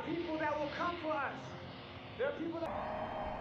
are people that will come for us. There are people that...